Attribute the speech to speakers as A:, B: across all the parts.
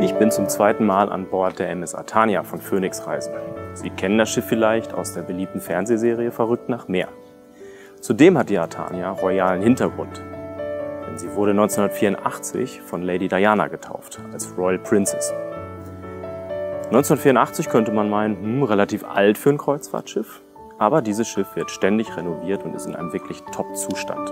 A: Ich bin zum zweiten Mal an Bord der MS Atania von Phoenix Reisen. Sie kennen das Schiff vielleicht aus der beliebten Fernsehserie Verrückt nach Meer. Zudem hat die Atania royalen Hintergrund. Denn sie wurde 1984 von Lady Diana getauft, als Royal Princess. 1984 könnte man meinen, relativ alt für ein Kreuzfahrtschiff. Aber dieses Schiff wird ständig renoviert und ist in einem wirklich Top-Zustand.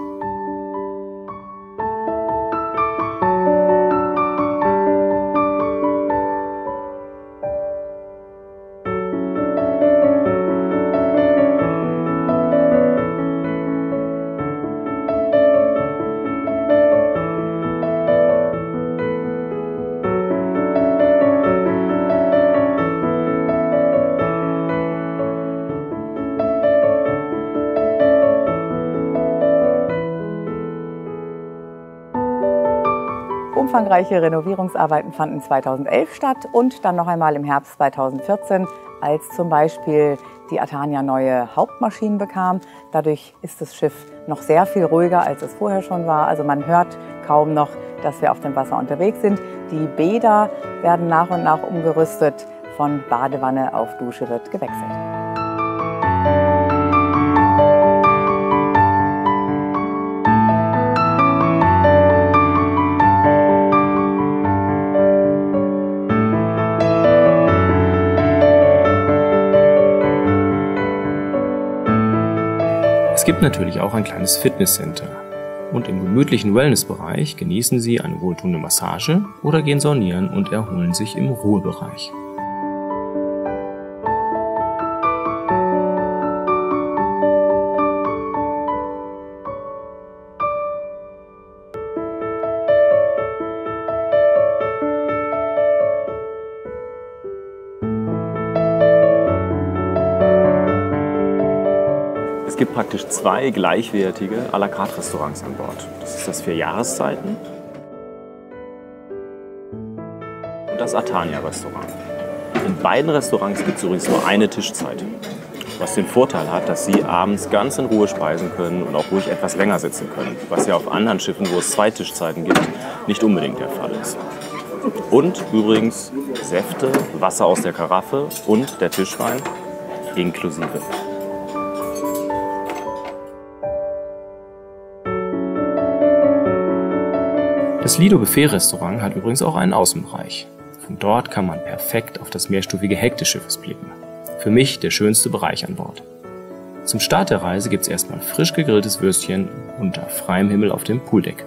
B: Umfangreiche Renovierungsarbeiten fanden 2011 statt und dann noch einmal im Herbst 2014, als zum Beispiel die Atania neue Hauptmaschinen bekam. Dadurch ist das Schiff noch sehr viel ruhiger, als es vorher schon war. Also man hört kaum noch, dass wir auf dem Wasser unterwegs sind. Die Bäder werden nach und nach umgerüstet. Von Badewanne auf Dusche wird gewechselt.
A: Es gibt natürlich auch ein kleines Fitnesscenter. Und im gemütlichen Wellnessbereich genießen Sie eine wohltuende Massage oder gehen saunieren und erholen sich im Ruhebereich. Es gibt praktisch zwei gleichwertige à la carte Restaurants an Bord. Das ist das 4 Jahreszeiten und das Atania Restaurant. In beiden Restaurants gibt es übrigens nur eine Tischzeit, was den Vorteil hat, dass Sie abends ganz in Ruhe speisen können und auch ruhig etwas länger sitzen können, was ja auf anderen Schiffen, wo es 2 Tischzeiten gibt, nicht unbedingt der Fall ist. Und übrigens Säfte, Wasser aus der Karaffe und der Tischwein inklusive. Das Lido Buffet Restaurant hat übrigens auch einen Außenbereich. Von dort kann man perfekt auf das mehrstufige Heck des Schiffes blicken. Für mich der schönste Bereich an Bord. Zum Start der Reise gibt es erstmal frisch gegrilltes Würstchen unter freiem Himmel auf dem Pooldeck.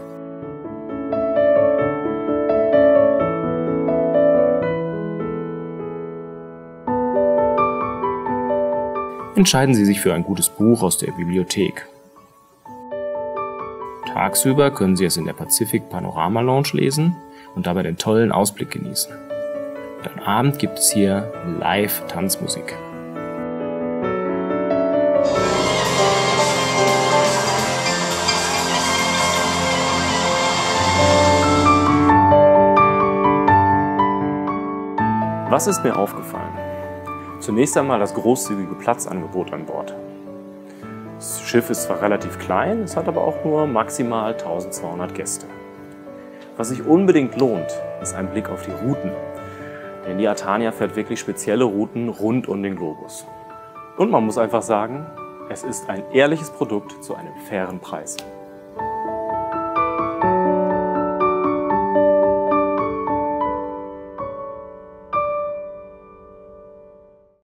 A: Entscheiden Sie sich für ein gutes Buch aus der Bibliothek. Tagsüber können Sie es in der Pacific Panorama Lounge lesen und dabei den tollen Ausblick genießen. Und am Abend gibt es hier Live-Tanzmusik. Was ist mir aufgefallen? Zunächst einmal das großzügige Platzangebot an Bord. Das Schiff ist zwar relativ klein, es hat aber auch nur maximal 1200 Gäste. Was sich unbedingt lohnt, ist ein Blick auf die Routen. Denn die Atania fährt wirklich spezielle Routen rund um den Globus. Und man muss einfach sagen, es ist ein ehrliches Produkt zu einem fairen Preis.